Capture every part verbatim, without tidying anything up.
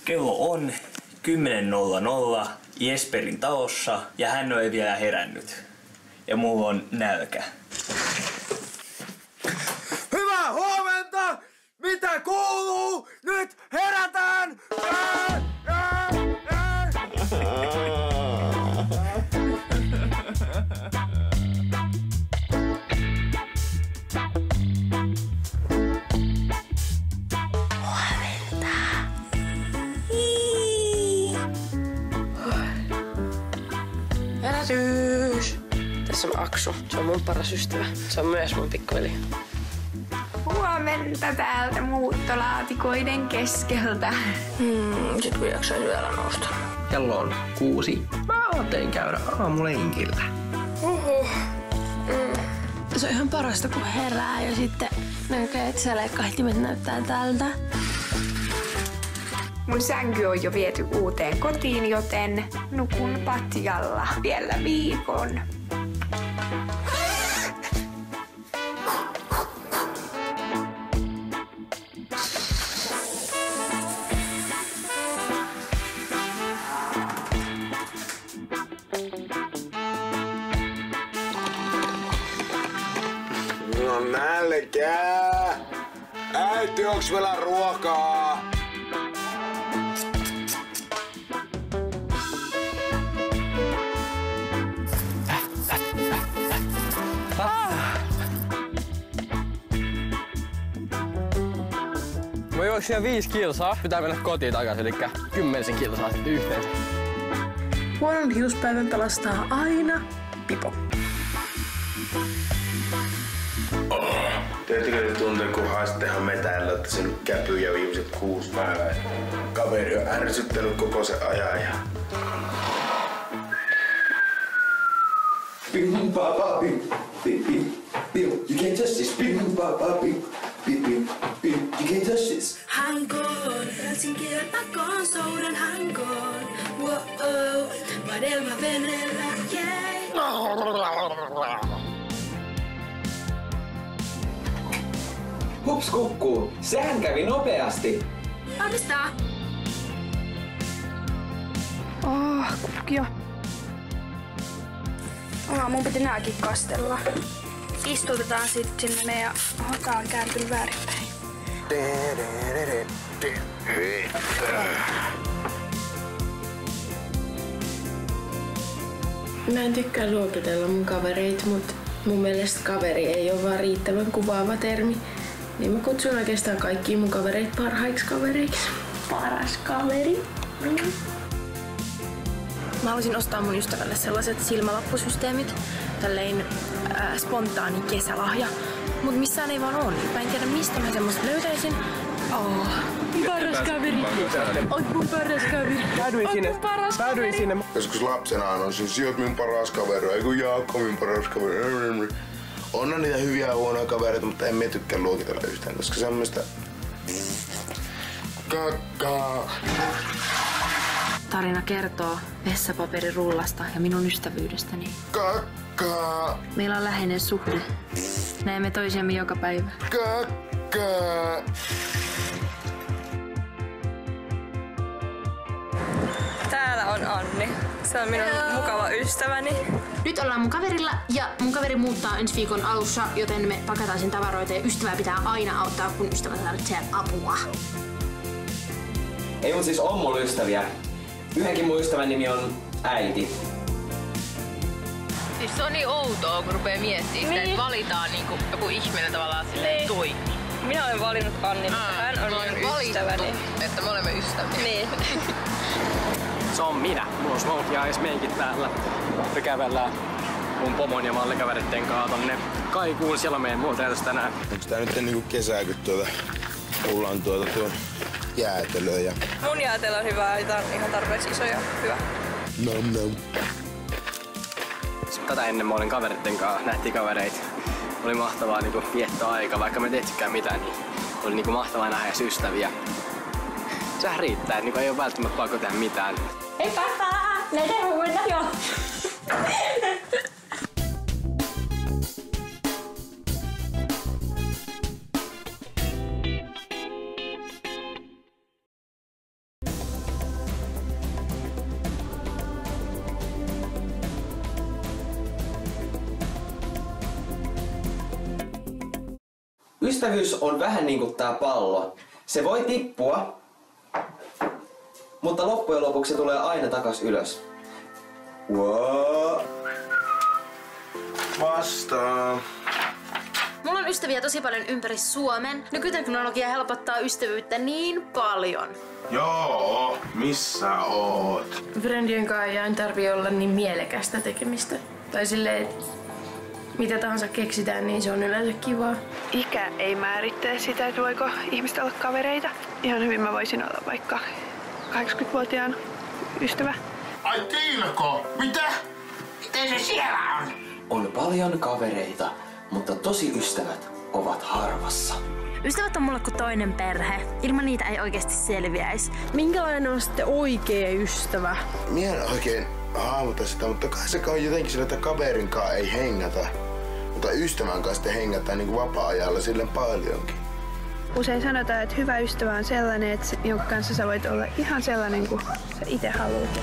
Kello on kymmenen nolla nolla Jesperin talossa ja hän ei vielä herännyt. Ja mulla on nälkä. Hyvää huomenta! Mitä kuuluu? Nyt herätään! Ää, ää, ää. Herätys! Tässä on Aksu. Se on mun paras ystävä. Se on myös mun pikkuveli. Huomenta täältä muuttolaatikoiden keskeltä. Hmm, sit kun jaksais vielä nousta. Kello on kuusi. Mä ajattelin käydä aamulenkillä. Uhuh. Mm. Se on ihan parasta, kun herää ja sitten näkee, että sälekahtimet näyttää tältä. Mun sänky on jo viety uuteen kotiin, joten nukun patjalla vielä viikon. No nälkää! Äiti, onks vielä ruokaa? Mä juoksin viisi kilsaa. Pitää mennä kotiin takaisin, eli kymmenisen kilsaa sitten yhteensä. Huonon hiuspäivän pelastaa aina pipo. Tiedättekö te tuntuu, kun haisttehan metällä, että sen käpyjä viimeiset kuusi päivää. Kaveri on ärsyttänyt koko se ajan ja... Bing ba ba bing, bing bing bing. You can't touch this. Bing ba ba bing, bing bing bing. You can't touch this. Hankoon, Helsinkiä pakoon, soudan hankoon. Wow, vadelma veneellä, yeah. Hups kukkuu. Sehän kävi nopeasti. Valmistaa. Oh, kukkio. Oh, mun piti nääkin kastella. Istutetaan sitten sinne ja tää on kääntynyt väärinpäin. Mä en tykkää luokitella mun kavereita, mutta mun mielestä kaveri ei ole vaan riittävän kuvaava termi. Niin mä kutsun oikeastaan kaikkia mun kavereita parhaiksi kavereiksi. Paras kaveri. Mm. Mä haluaisin ostaa mun ystävälle sellaiset silmälappusysteemit, tälleen äh, spontaani kesälahja. Mut missään ei vaan oo, niin mä en tiedä mistä mä semmoista löytäisin. Oh. Paras kaveri. Oot mun paras kaveri. Päädyin sinne. Päädyin sinne. Joskus lapsena on siis sijoit minun paras kaveri, ei kun Jaakko minun paras kaveri. On niitä hyviä ja huonoja kavereita, mutta en mä tykkää luokitella yhtään, koska se on semmoista... Kakkaa. Tarina kertoo vessapaperirullasta ja minun ystävyydestäni. Kakkaa. Meillä on läheinen suhde. Näemme toisiamme joka päivä. Kakkaa. Täällä on Anni. Se on minun Hello. mukava ystäväni. Nyt ollaan mun kaverilla ja mun kaveri muuttaa ensi viikon alussa, joten me pakataan sen tavaroita ja ystävää pitää aina auttaa, kun ystävä tarvitsee apua. Ei mut siis on mulla ystäviä. Yhdenkin mun ystävän nimi on äiti. Siis se on niin outoa, kun rupeaa miettimään niin. sitä, että valitaan niinku joku ihminen tavallaan silleen niin. tui. Minä olen valinnut Annin, mutta hän on minun ystäväni. Että me olemme ystäviä. Niin. Se on minä. Mulla on smoke ja meikit päällä. Me kävellään mun pomon ja mallikaveritten kaa tonne Kaikuun Sielomeen muuta tänään. Onks tää nyt niinku kesää, kun tuota... Mulla on tuota tuon jäätelöä ja... Mun jäätelö on hyvää, ja tää on ihan tarpeeksi iso ja hyvä. Nom nom. Tätä ennen mä olin kaveritten kaa, nähtiin kavereita. Oli mahtavaa niinku viettää aikaa, vaikka me tehtykään mitään, niin oli niinku mahtavaa nähdä edes ystäviä. Sehän riittää, että niinku ei oo välttämättä pakko tehdä mitään. Heippa! Nähdään huomenna jo! Ystävyys on vähän niinku tää pallo. Se voi tippua, mutta loppujen lopuksi se tulee aina takas ylös. Wow. Vastaan. Mulla on ystäviä tosi paljon ympäri Suomen. Nykyteknologia helpottaa ystävyyttä niin paljon. Joo, missä oot? Friendien kanssa ei tarvii olla niin mielekästä tekemistä. Tai silleen, että mitä tahansa keksitään, niin se on yleensä kivaa. Ikä ei määrittele sitä, että voiko ihmiset olla kavereita. Ihan hyvin mä voisin olla vaikka kahdeksankymmentävuotiaan ystävä. Ai Tiilko, mitä? Miten se siellä on? On paljon kavereita, mutta tosi ystävät ovat harvassa. Ystävät on mulle kuin toinen perhe. Ilman niitä ei oikeasti selviäisi. Minkälainen on sitten oikea ystävä? Mie en oikein hahmota sitä, mutta kai se on jotenkin sillä, että kaverinkaan ei hengätä. Mutta ystävän kanssa sitten hengätään niin kuin vapaa-ajalla silleen paljonkin. Usein sanotaan, että hyvä ystävä on sellainen, että jonka kanssa sä voit olla ihan sellainen kuin sä itse haluat.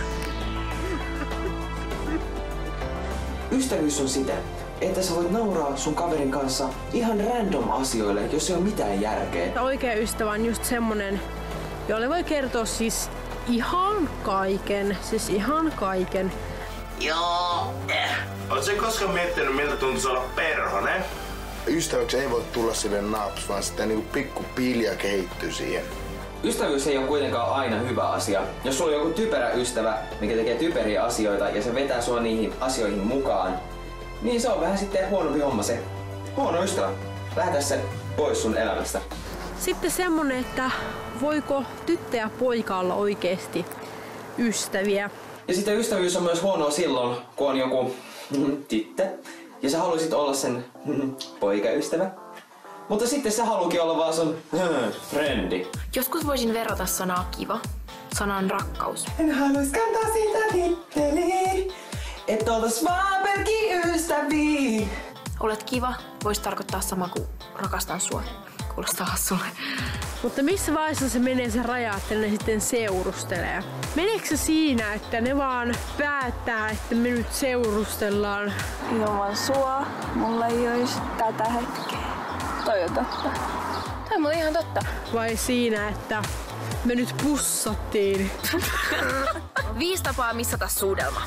Ystävyys on sitä, että sä voit nauraa sun kaverin kanssa ihan random asioille, jos ei ole mitään järkeä. Oikea ystävä on just semmonen, jolle voi kertoa siis ihan kaiken. Siis ihan kaiken. Joo. Oot sä koskaan miettinyt, miltä tuntuisi olla perhonen? Ystäväksi ei voi tulla silleen naps, vaan sitten niinku pikku pilja kehittyy siihen. Ystävyys ei ole kuitenkaan aina hyvä asia. Jos sulla on joku typerä ystävä, mikä tekee typeriä asioita ja se vetää sua niihin asioihin mukaan, niin se on vähän sitten huonompi homma se. Huono ystävä. Lähetä se pois sun elämästä. Sitten semmonen, että voiko tyttö ja poika olla oikeesti ystäviä. Ja sitten ystävyys on myös huonoa silloin, kun on joku tyttö ja sä haluaisit olla sen poikaystävä. Mutta sitten sä haluukin olla vaan sun frendi. Joskus voisin verrata sanaa kiva sanan rakkaus. En haluais kantaa sitä titteliin, et oltais vaan pelkkiä ystäviä. Olet kiva voisi tarkoittaa sama kuin rakastan sua. Kuulostaa hassulle. Mutta missä vaiheessa se menee se raja, että ne sitten seurustelee? Meneekö se siinä, että ne vaan päättää, että me nyt seurustellaan? Ilman sua mulla ei olisi tätä hetkeä. Toi on totta. Toi on mulla ihan totta. Vai siinä, että me nyt pussattiin? Viisi tapaa missata suudelma.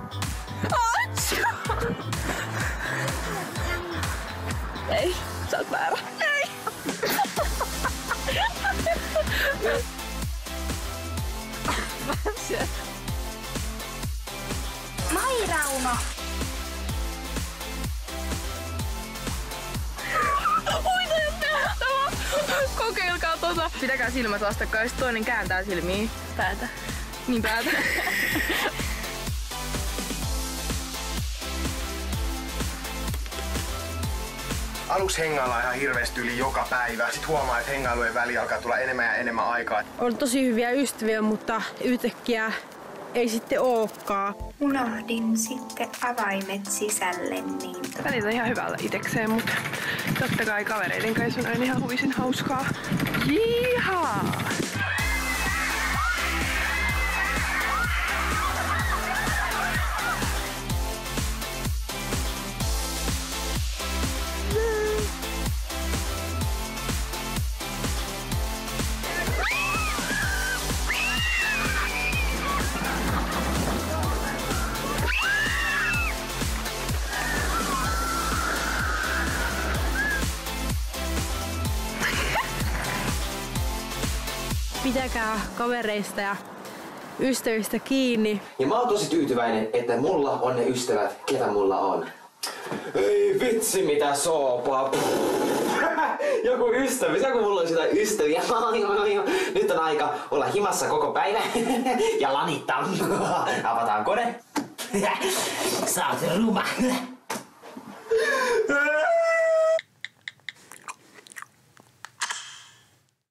Ei, sä oot väärä. Ei. Moi Rauno! Ui, toi on pelottava! Kokeilkaa tota. Pitäkää silmät vastakkain, sit toinen kääntää silmiä. Päätä. Niin päätä. Aluksi hengaillaan ihan hirveästi yli joka päivä. Sitten huomaa, että hengailujen väliin alkaa tulla enemmän ja enemmän aikaa. On tosi hyviä ystäviä, mutta yhtäkkiä ei sitten ookaan. Unohdin sitten avaimet sisälle, niin... Välillä on ihan hyvällä itekseen, mutta totta kai kavereiden kanssa on aina ihan huisin hauskaa. Jihaa! Pitäkää kavereista ja ystävistä kiinni. Ja mä oon tosi tyytyväinen, että mulla on ne ystävät, ketä mulla on. Ei vitsi mitä soopaa. Joku ystävyys, joku mulla on sitä ystäviä. Nyt on aika olla himassa koko päivä ja lanittaa. Avataan kone. Sä oot ruma.